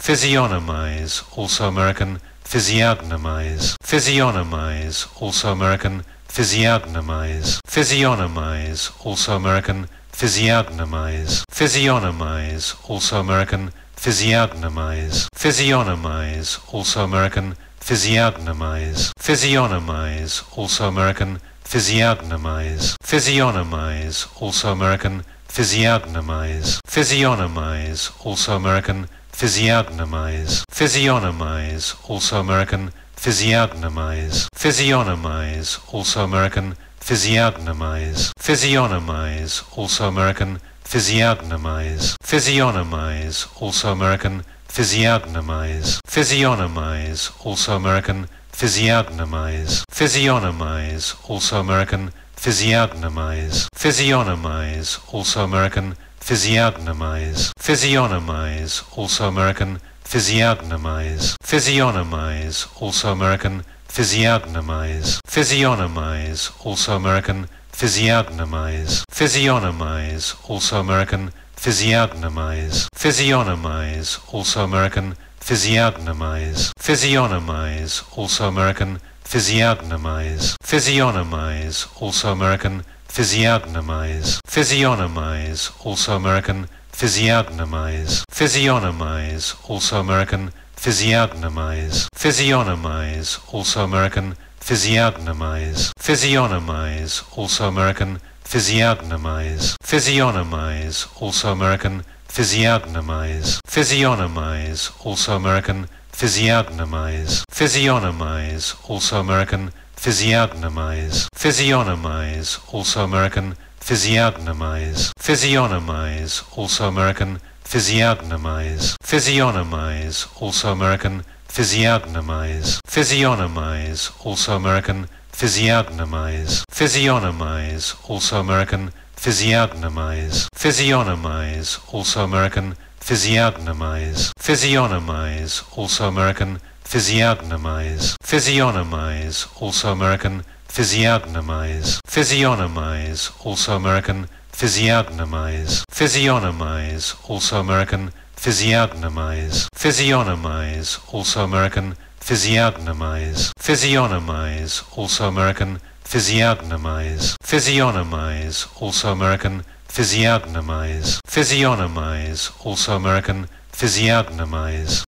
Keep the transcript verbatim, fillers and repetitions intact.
physiognomise, also American physiognomise, physiognomise, also American physiognomise, physiognomise, also American physiognomise, physiognomise, also American physiognomise, physiognomise, also American physiognomise, physiognomise, also American physiognomise, physiognomise, also American physiognomise, physiognomise, also American physiognomise, physiognomise, also American physiognomise, physiognomise, also American physiognomise, physiognomise, also American physiognomise, physiognomise, also American physiognomise, physiognomise, also American physiognomise, physiognomise, also American physiognomise, physiognomise, also American physiognomise, physiognomise, also American physiognomise, physiognomise, also American physiognomise, physiognomise, also American physiognomise, physiognomise, also American physiognomise, physiognomise, also American physiognomise, physiognomise, also American physiognomise, physiognomise, also American physiognomise, physiognomise, also American physiognomise, physiognomise, also American physiognomise, physiognomise, also American physiognomise, physiognomise, also American physiognomise, physiognomise, also American physiognomise, physiognomise, also American physiognomise, physiognomise, also American physiognomise, physiognomise, also American physiognomise, physiognomise, also American physiognomise, physiognomise, also American physiognomise, physiognomise, also American physiognomise, physiognomise, also American physiognomise, physiognomise, also American physiognomise, physiognomise, also American physiognomise, physiognomise, also American physiognomise, physiognomise, also American physiognomise, physiognomise, also American physiognomise, physiognomise, also American physiognomise, physiognomise, also American physiognomise, physiognomise, also American physiognomise, physiognomise, also American physiognomise,